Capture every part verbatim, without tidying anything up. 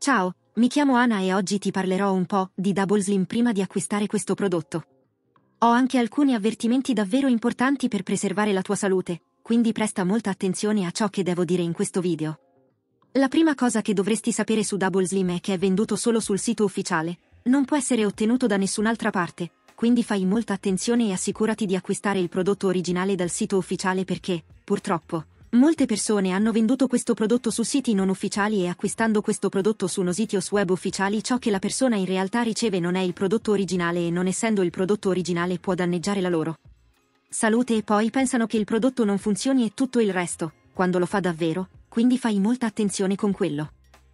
Ciao, mi chiamo Ana e oggi ti parlerò un po' di Double Slim prima di acquistare questo prodotto. Ho anche alcuni avvertimenti davvero importanti per preservare la tua salute, quindi presta molta attenzione a ciò che devo dire in questo video. La prima cosa che dovresti sapere su Double Slim è che è venduto solo sul sito ufficiale, non può essere ottenuto da nessun'altra parte, quindi fai molta attenzione e assicurati di acquistare il prodotto originale dal sito ufficiale perché, purtroppo, molte persone hanno venduto questo prodotto su siti non ufficiali e acquistando questo prodotto su uno siti web ufficiali ciò che la persona in realtà riceve non è il prodotto originale e non essendo il prodotto originale può danneggiare la loro salute e poi pensano che il prodotto non funzioni e tutto il resto, quando lo fa davvero, quindi fai molta attenzione con quello.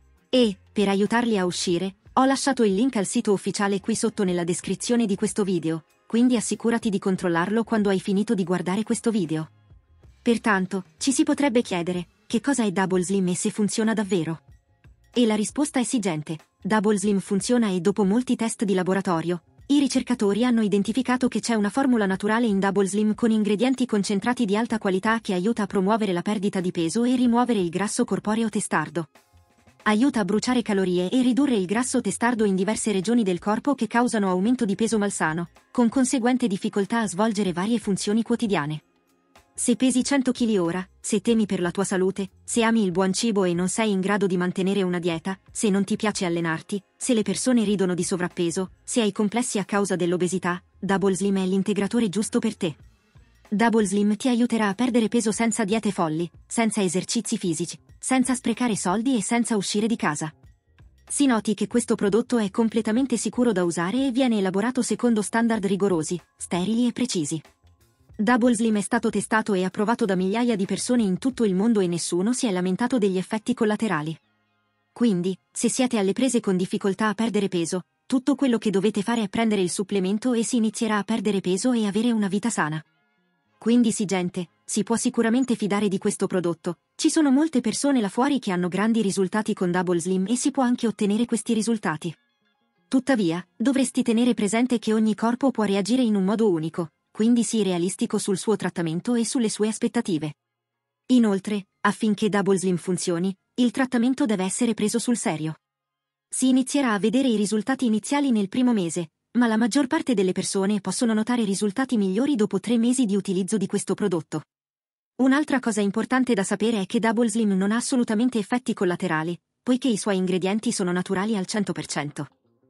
E, per aiutarli a uscire, ho lasciato il link al sito ufficiale qui sotto nella descrizione di questo video, quindi assicurati di controllarlo quando hai finito di guardare questo video. Pertanto, ci si potrebbe chiedere, che cosa è Double Slim e se funziona davvero? E la risposta è esigente, Double Slim funziona e dopo molti test di laboratorio, i ricercatori hanno identificato che c'è una formula naturale in Double Slim con ingredienti concentrati di alta qualità che aiuta a promuovere la perdita di peso e rimuovere il grasso corporeo testardo. Aiuta a bruciare calorie e ridurre il grasso testardo in diverse regioni del corpo che causano aumento di peso malsano, con conseguente difficoltà a svolgere varie funzioni quotidiane. Se pesi cento chili ora, se temi per la tua salute, se ami il buon cibo e non sei in grado di mantenere una dieta, se non ti piace allenarti, se le persone ridono di sovrappeso, se hai complessi a causa dell'obesità, Double Slim è l'integratore giusto per te. Double Slim ti aiuterà a perdere peso senza diete folli, senza esercizi fisici, senza sprecare soldi e senza uscire di casa. Si noti che questo prodotto è completamente sicuro da usare e viene elaborato secondo standard rigorosi, sterili e precisi. Double Slim è stato testato e approvato da migliaia di persone in tutto il mondo e nessuno si è lamentato degli effetti collaterali. Quindi, se siete alle prese con difficoltà a perdere peso, tutto quello che dovete fare è prendere il supplemento e si inizierà a perdere peso e avere una vita sana. Quindi sì gente, si può sicuramente fidare di questo prodotto, ci sono molte persone là fuori che hanno grandi risultati con Double Slim e si può anche ottenere questi risultati. Tuttavia, dovresti tenere presente che ogni corpo può reagire in un modo unico, quindi sii realistico sul suo trattamento e sulle sue aspettative. Inoltre, affinché Double Slim funzioni, il trattamento deve essere preso sul serio. Si inizierà a vedere i risultati iniziali nel primo mese, ma la maggior parte delle persone possono notare risultati migliori dopo tre mesi di utilizzo di questo prodotto. Un'altra cosa importante da sapere è che Double Slim non ha assolutamente effetti collaterali, poiché i suoi ingredienti sono naturali al cento per cento.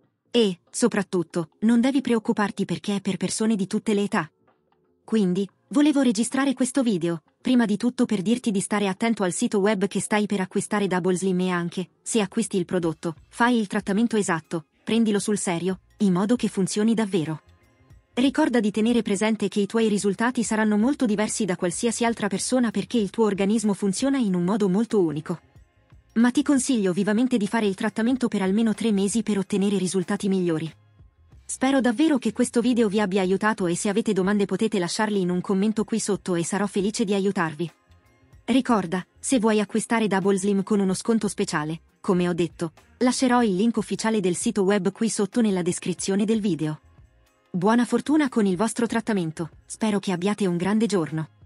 E, soprattutto, non devi preoccuparti perché è per persone di tutte le età. Quindi, volevo registrare questo video, prima di tutto per dirti di stare attento al sito web che stai per acquistare Double Slim e anche, se acquisti il prodotto, fai il trattamento esatto, prendilo sul serio, in modo che funzioni davvero. Ricorda di tenere presente che i tuoi risultati saranno molto diversi da qualsiasi altra persona perché il tuo organismo funziona in un modo molto unico. Ma ti consiglio vivamente di fare il trattamento per almeno tre mesi per ottenere risultati migliori. Spero davvero che questo video vi abbia aiutato e se avete domande potete lasciarli in un commento qui sotto e sarò felice di aiutarvi. Ricorda, se vuoi acquistare Double Slim con uno sconto speciale, come ho detto, lascerò il link ufficiale del sito web qui sotto nella descrizione del video. Buona fortuna con il vostro trattamento, spero che abbiate un grande giorno.